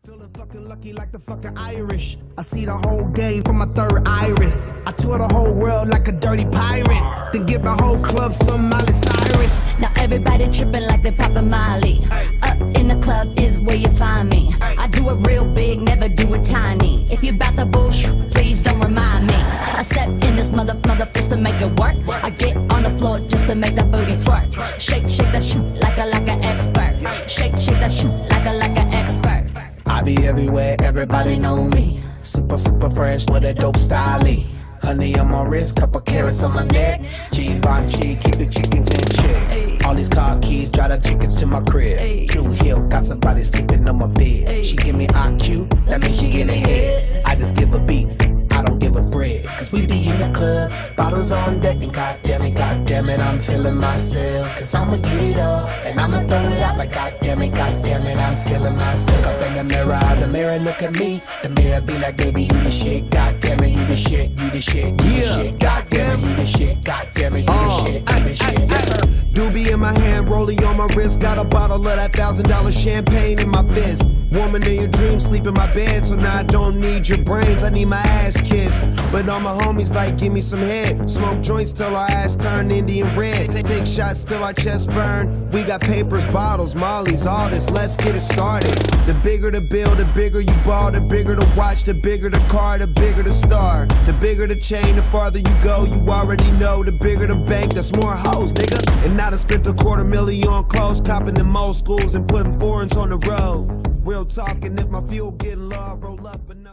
Feeling fucking lucky like the fucking Irish. I see the whole game from my third iris. I tour the whole world like a dirty pirate. Then give my whole club some Miley Cyrus. Now everybody tripping like they poppin' Miley. Up in the club is where you find me. I do it real big, never do it tiny. If you bout the bullshit, please don't remind me. I step in this mother just to make it work. I get on the floor just to make that booty twerk. Shake that shit like an expert. Shake that shit like an expert. I be everywhere, everybody know me. Super fresh with a dope style. Honey on my wrist, couple carrots on my neck. Givenchy, keep the chickens in check. All these car keys, drive the chickens to my crib. True Hill, got somebody sleeping on my bed. She give me IQ, that means she getting head. I just give her beats, I don't give her bread. Cause we be in the club, bottles on deck. And goddamn it, I'm feeling myself. Cause I'ma get it up, and I'ma throw it out like goddamn it, I'm feeling myself. Up in the mirror look at me. The mirror be like, baby, you the shit. Goddamn it, you the shit, you the shit, you the shit. Goddamn it, you the shit, goddamn it, you the shit, you the shit. Yes, sir. Doobie in my hand, rollie on my wrist. Got a bottle of that $1,000 champagne in my fist. Woman in your dreams, sleep in my bed. So now I don't need your brains, I need my ass kissed. But all my homies like, give me some head. Smoke joints till our ass turn Indian red. Take shots till our chest burn. We got papers, bottles, mollies, all this, let's get it started. The bigger the bill, the bigger you ball. The bigger the watch, the bigger the car, the bigger the star. The bigger the chain, the farther you go, you already know. The bigger the bank, that's more hoes, nigga. And now I spent $250,000 on clothes, copping them old schools and putting foreigns on the road. Real talking, if my fuel getting low, roll up and